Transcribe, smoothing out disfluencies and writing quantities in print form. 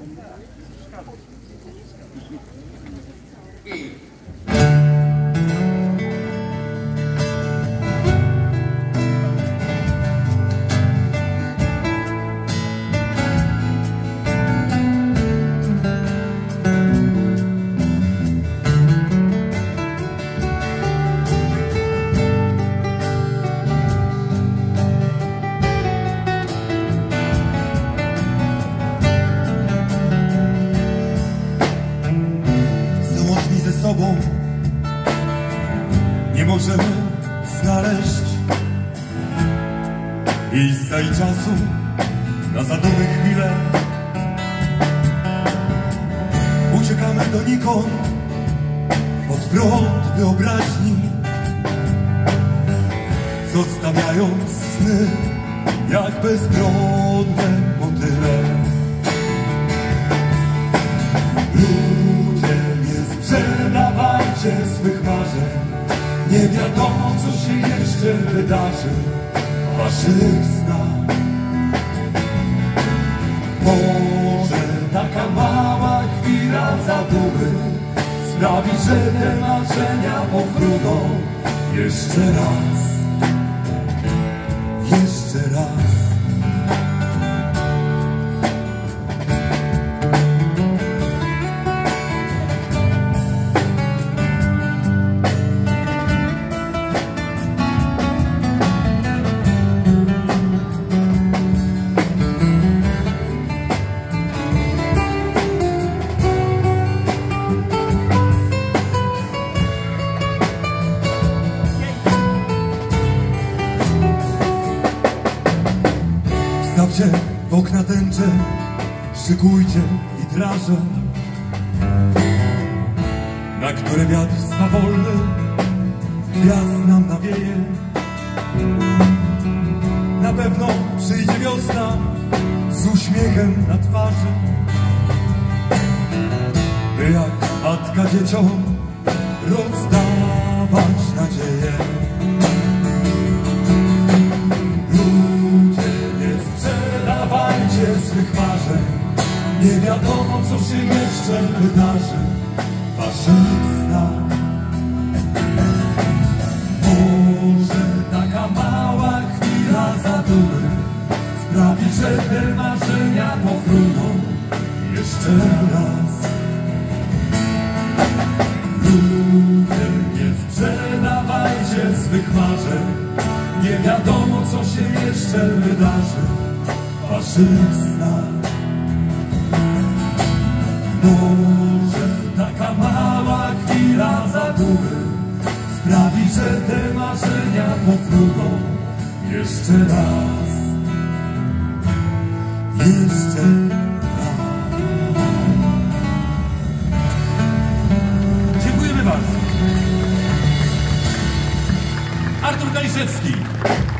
Nie możemy znaleźć miejsca i czasu na zadumy chwile. Uciekamy donikąd pod prąd wyobraźni, zostawiając sny jak bezbronne motyle. Ludzie, nie sprzedawajcie swych marzeń, nie wiadomo, co się jeszcze wydarzy w waszych snach. Może taka mała chwila zadumy sprawi, że te marzenia powrócą jeszcze raz, jeszcze raz. Stawcie w okna tęcze, szykujcie witraże, na które wiatr swawolny gwiazd nam nawieje. Na pewno przyjdzie wiosna z uśmiechem na twarzy, by jak matka dzieciom rozdawać nadzieję. Swych marzeń, nie wiadomo, co się jeszcze wydarzy w waszych snach. Może taka mała chwila zadumy sprawi, że te marzenia powrócą jeszcze raz. Ludzie, nie sprzedawajcie swych marzeń, nie wiadomo, co się jeszcze wydarzy w waszych snach. Może taka mała chwila zadumy sprawi, że te marzenia powrócą jeszcze raz, jeszcze raz. Dziękujemy bardzo. Artur Kaliszewski.